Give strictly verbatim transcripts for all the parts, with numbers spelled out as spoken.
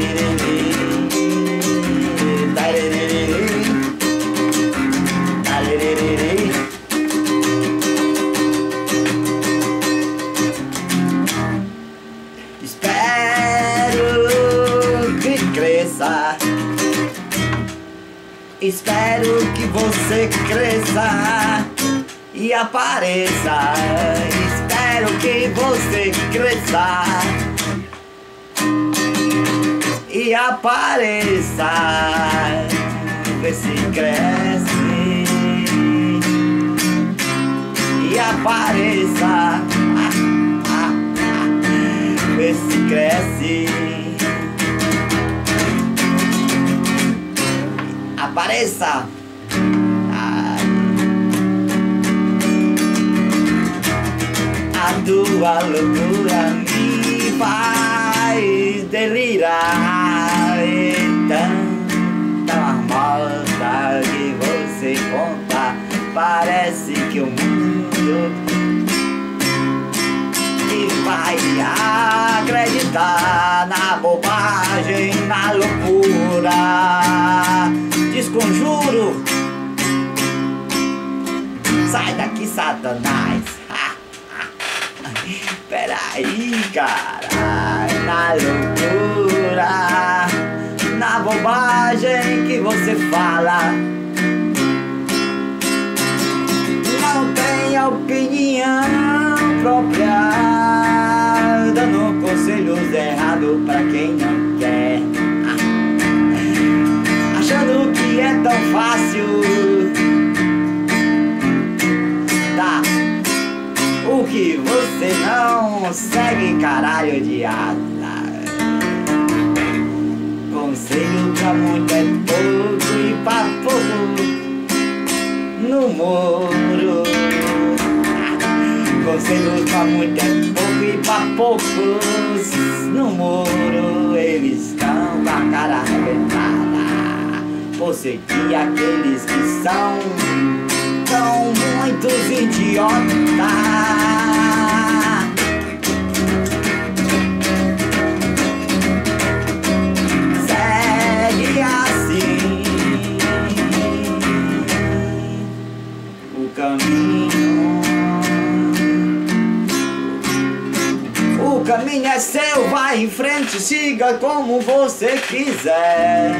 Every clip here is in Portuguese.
Espero que cresça. Espero que você cresça e apareça. Espero que você cresça e apareça. Vê se cresce e apareça. Ah, ah, ah. Vê se cresce. Apareça. Ah. A tua loucura me faz delirar. E tanta marmota que você conta, parece que o mundo e vai acreditar na bobagem, na loucura. Desconjuro. Sai daqui, Satanás. Peraí, cara. Na loucura, na bobagem que você fala, não tem opinião própria, dando conselhos errados pra quem não quer, achando que é tão fácil dar o que você não segue, caralho de asa. Conselho pra muito é pouco e pra pouco no muro. Conselho pra muito é pouco e pra poucos no muro. Eles estão com a cara arrebentada por seguir aqueles que são são muitos idiotas. Segue assim o caminho. O caminho é seu, vai em frente, siga como você quiser.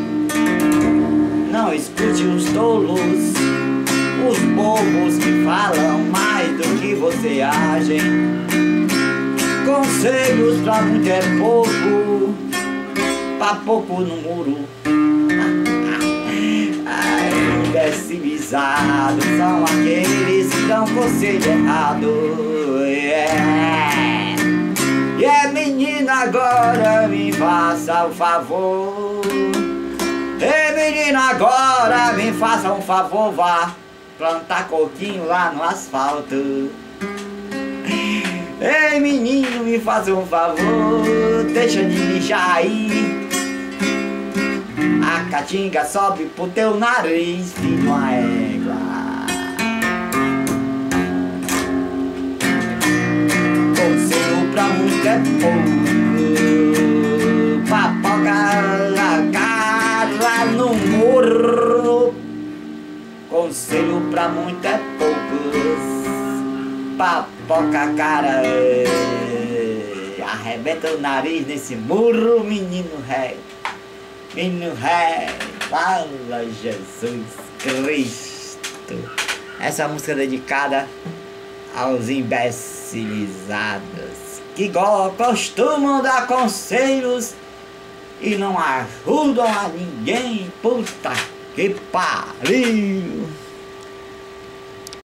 Não escute os tolos, os bobos que falam mais do que você age. Conselhos pra muito é pouco, pra pouco no muro. Imbecilizados são aqueles que dão conselho errado. Yeah. Yeah, menina, agora me faça um favor. Ei, menina, agora me faça um favor, vá plantar coquinho lá no asfalto. Ei, menino, me faz um favor, deixa de lixar aí. A caatinga sobe pro teu nariz, filho, uma égua. Conselho pra muito é pouco, papoca na cara no morro. Conselho pra muito é poucos, papoca a cara, arrebenta o nariz nesse murro, menino ré, menino ré, fala Jesus Cristo. Essa música é dedicada aos imbecilizados que costumam dar conselhos e não ajudam a ninguém. Puta que pariu!